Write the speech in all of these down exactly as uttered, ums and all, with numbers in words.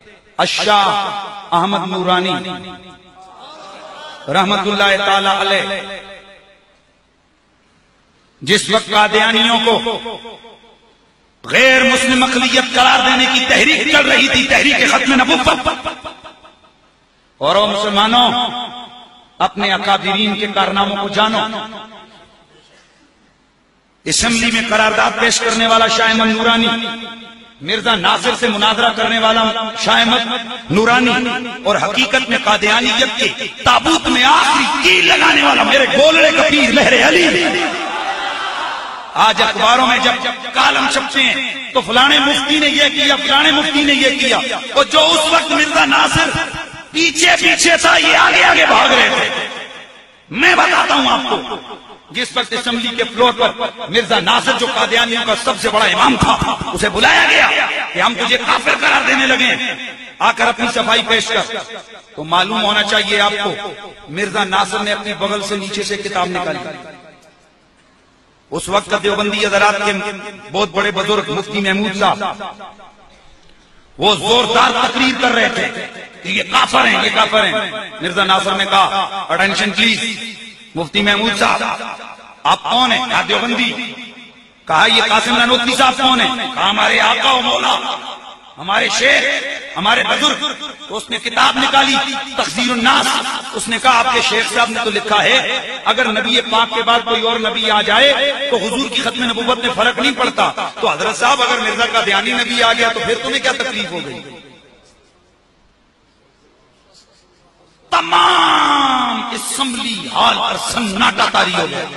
الشاہ احمد نورانی رحمت اللہ تعالی علیہ جس وقت قادیانیوں کو غیر مسلم اقلیت قرار دینے کی تحریک چل رہی تھی، تحریک ختم نبوت، اور او مسلمانوں اپنے اکابرین کے کارناموں کو جانو۔ اسمبلی میں قرارداد پیش کرنے والا شاہ احمد نورانی، مرزا ناصر سے مناظرہ کرنے والا شاہ احمد نورانی، اور حقیقت میں قادیانیت کے تابوت میں آخری کیل لگانے والا میرے گولڑے کا پیر لہر علی۔ آج اخباروں میں جب کالم چھپتے ہیں تو فلانے مفتی نے یہ کیا، فلانے مفتی نے یہ کیا، اور جو اس وقت مرزا ناصر پیچھے پیچھے تھا یہ آگے آگے بھاگ رہے تھے۔ میں بتاتا ہوں آپ کو، جس وقت اسمبلی کے فلور پر مرزا ناصر جو قادیانیوں کا سب سے بڑا امام تھا اسے بلایا گیا کہ ہم تجھے کافر قرار دینے لگے، آ کر اپنی صفائی پیش کر، تو معلوم ہونا چاہیے آپ کو مرزا ناصر نے اپنی بغل سے نیچے سے کتاب نکالی۔ اس وقت کا دیوبندی حضرات کے بہت بڑے بزرگ مفتی محمود صاحب وہ زوردار تقریر کر رہے تھے کہ یہ کافر ہیں، یہ کافر ہیں۔ مرزا ناصر نے کہا اٹینشن پلیز، مفتی محمود صاحب آپ کون ہیں؟ آپ دیوبندی۔ کہا یہ قاسم نانوتوی صاحب کون ہیں؟ کہا ہمارے آقا و مولا، ہمارے شیخ، ہمارے بزرگ۔ تو اس نے کتاب نکالی تخزیر الناس، اس نے کہا آپ کے شیخ صاحب نے تو لکھا ہے اگر نبی پاک کے بعد کوئی اور نبی آ جائے تو حضور کی ختم نبوت میں فرق نہیں پڑتا، تو حضرت صاحب اگر مرزا قادیانی نبی آ گیا تو پھر تمہیں کیا تکلیف ہو گئی؟ تمام اسمبلی ہال پر سناٹا طاری ہو گیا۔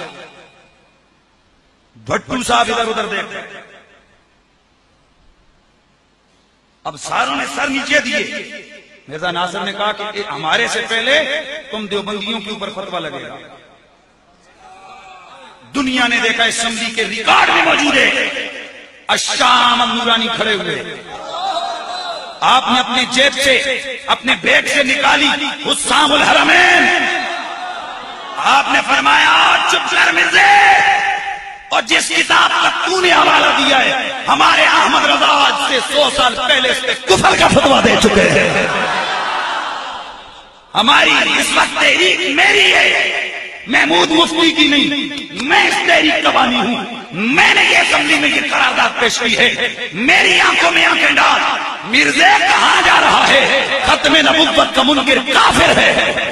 بھٹو صاحب ادھر ادھر دیکھ رہے، اب ساروں نے سر نیچے دیے۔ مرزا ناصر نے کہا کہ ہمارے سے پہلے تم دیوبندیوں کے اوپر فتویٰ لگے گا۔ دنیا نے دیکھا، اسمبلی کے ریکارڈ میں موجود ہے، الشاہ احمد نورانی کھڑے ہوئے، آپ نے اپنے جیب سے، اپنے بیگ سے نکالی حسام الحرمین، آپ نے فرمایا چپ کر مرزے، اور جس کتاب کا تو نے حوالہ دیا ہے ہمارے احمد رضا آج سے سو سال پہلے اس پہ کفر کا فتویٰ دے چکے ہیں۔ ہماری اس وقت تحریک میری ہے، محمود مفتی کی نہیں، میں اس تحریک کا بانی ہوں، میں نے یہ اسمبلی میں یہ قرارداد پیش کی ہے، میری آنکھوں میں آنکھیں ڈال، مرزے کہاں جا رہا ہے؟ ختم نبوت کا منکر کافر ہے۔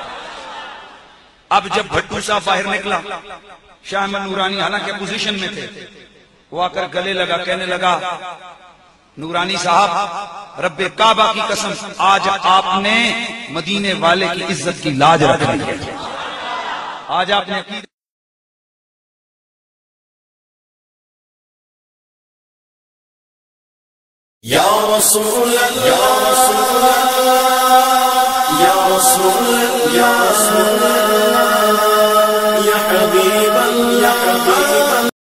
اب جب بھٹو صاحب باہر نکلا، شاہ احمد نورانی حالانکہ پوزیشن میں تھے، وہ آ کر گلے لگا، کہنے لگا نورانی صاحب رب کعبہ کی قسم آج آپ نے مدینے والے کی عزت کی لاج رکھ لی ہے، آج آپ نے عقیدہ یا رسول اللہ یا رسول اللہ یا رسول اللہ یا رسول اللہ یا حبیب اللہ یا حبیب